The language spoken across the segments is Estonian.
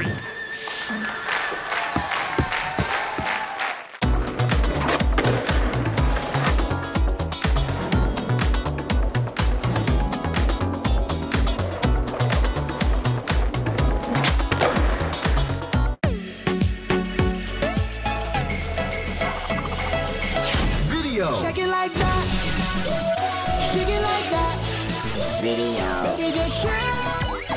Shake it like that. Shake it like that. Video. Baby, just shake.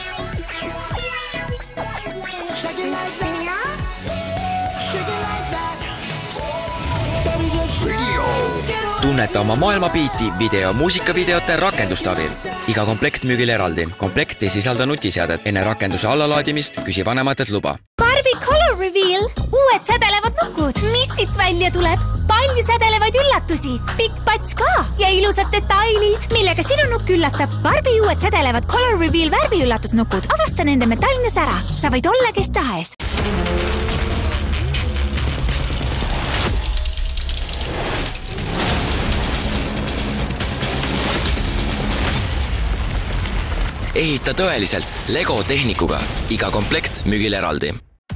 Shake it like that. Shake it like that. Baby, just shake. Tunneta oma maailmapiiti video muusikavideote rakenduste abil. Iga komplekt müügil eraldi. Komplekt ei sisalda nutiseadet. Enne rakenduse allalaadimist küsi vanematelt luba. Barbie Color Reveal. Uued sädelevad nukud. Mis siit välja tuleb? Palju sädelevaid üllatusi. Pikk pats ka ja ilusad detailid, millega sinu nukk üllatab. Barbie uued sädelevad Color Reveal värviüllatusnukud. Avasta nende metalline sära. Sa võid olla kes tahes. Ehita tõeliselt Lego tehnikuga. Iga komplekt müügil eraldi.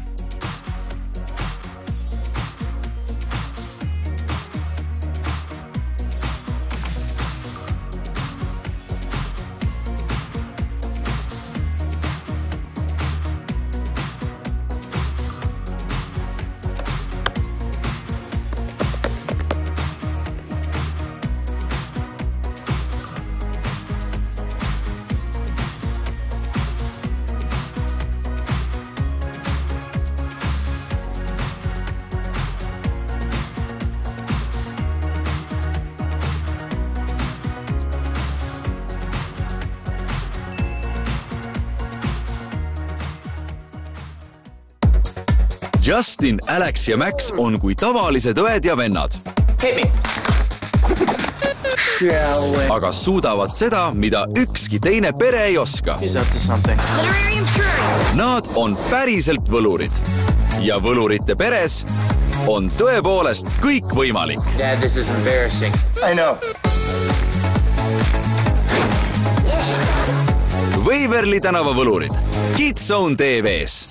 Justin, Alex ja Max on kui tavalised õed ja vennad. Aga suudavad seda, mida ükski teine pere ei oska. Nad on päriselt võlurid. Ja võlurite peres on tõepoolest kõik võimalik. Dad, this is embarrassing. I know. Waverly tänava võlurid. Kidzone TV-s.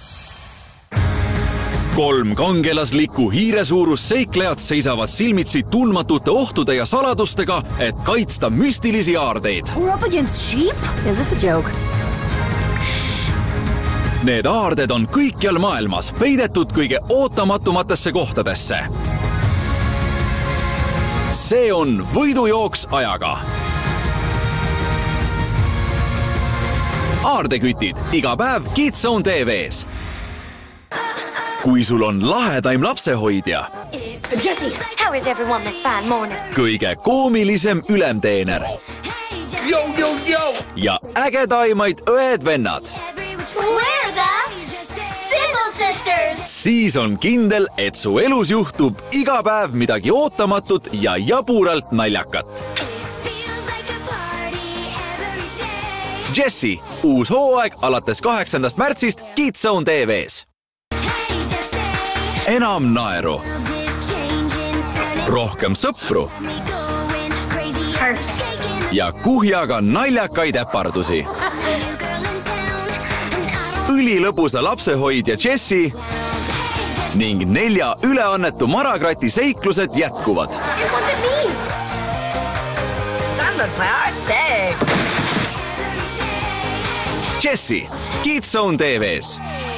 3 kangelaslikku hiiresuurus seiklejad seisavad silmitsi tundmatute ohtude ja saladustega, et kaitsta müstilisi aardeid. We're up against sheep? Is this a joke? Need aarded on kõikjal maailmas, peidetud kõige ootamatumatesse kohtadesse. See on võidujooks ajaga. Aardekütid, iga päev Kidzone TV-s. Kui sul on lahedaim lapsehoidja. Jessie, how is everyone this fine morning? Kõige koomilisem ülemteener. Ja ägedaimaid õed-vennad. We're the Sizzle Sisters! Siis on kindel, et su elus juhtub iga päev midagi ootamatut ja jaburalt naljakat. Jessie, uus hooaeg alates 8. märtsist Kidzone TV-s. Enam naeru. Rohkem sõpru. Ja kuhjaga naljakaid äpardusi. Ülilõbusa lapsehoidja Jessie ning 4 üleannetu marakrati seiklused jätkuvad. Jessie, Kidzone TV-s.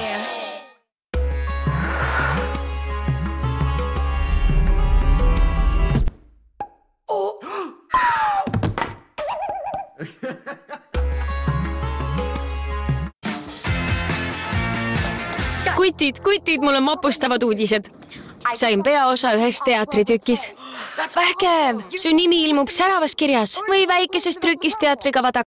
Kutid, mul on mapustavad uudised. Sain peaosa ühes teatritükis. Vägev! Su nimi ilmub säravas kirjas või väikeses trükis teatrikava taga.